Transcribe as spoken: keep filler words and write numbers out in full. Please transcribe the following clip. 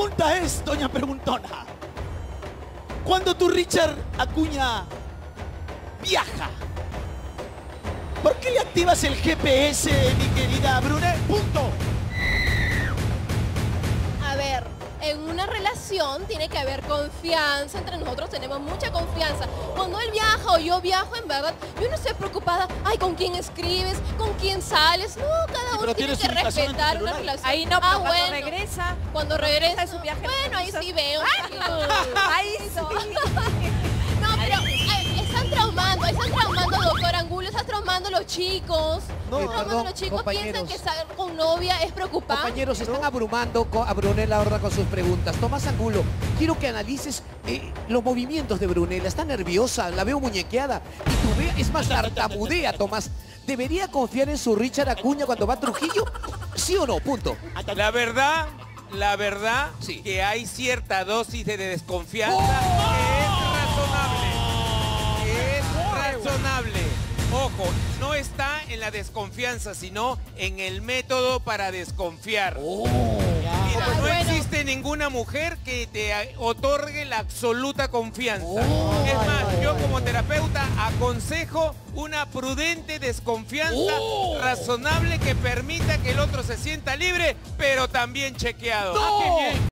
pregunta es, doña Preguntona, cuando tu Richard Acuña viaja, ¿por qué le activas el G P S, mi querida Brune? Punto. A ver, en una relación tiene que haber confianza, entre nosotros tenemos mucha confianza. Cuando él viaja o yo viajo, en verdad, yo no estoy preocupada, ay, ¿con quién escribes? ¿Con quién sales? No, cada Sí, uno pero tiene tienes que ubicación en tu respetar una celular. relación. Ahí no, pero Ah, cuando bueno, regresa. cuando regresa de su viaje. bueno, ahí sí veo. Ahí sí. No, pero ay, están traumando, ahí están traumando, doctor Angulo, están traumando los chicos. No, Están traumando perdón, los chicos, piensan compañeros. que estar con novia es preocupante. Compañeros, están abrumando co- a Brunella Horta con sus preguntas. Tomás Angulo, quiero que analices eh, los movimientos de Brunella. Está nerviosa, la veo muñequeada. Y tú ve, es más, tartamudea, Tomás. ¿Debería confiar en su Richard Acuña cuando va a Trujillo? ¿Sí o no? Punto. La verdad, la verdad Sí. que hay cierta dosis de desconfianza ¡Oh! que es razonable. Es razonable. Ojo, no está en la desconfianza, sino en el método para desconfiar. Mira, Ay, no bueno. existe ninguna mujer que te otorgue la absoluta confianza. Oh. Es más, yo como terapeuta aconsejo una prudente desconfianza Oh. razonable que permita que el otro se sienta libre, pero también chequeado. ¡No!